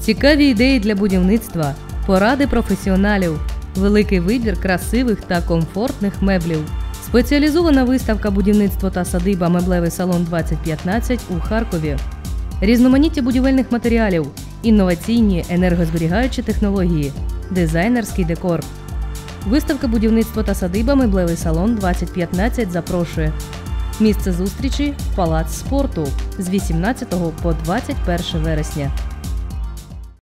Цікаві ідеї для будівництва, поради професіоналів, великий вибір красивих та комфортних меблів. Спеціалізована виставка «Будівництво та садиба. Меблевий салон 2015» у Харкові. Різноманіття будівельних матеріалів, інноваційні енергозберігаючі технології, дизайнерський декор. Виставка «Будівництво та садиба. Меблевий салон 2015» запрошує. Місце зустрічі – Палац спорту з 18 по 21 вересня.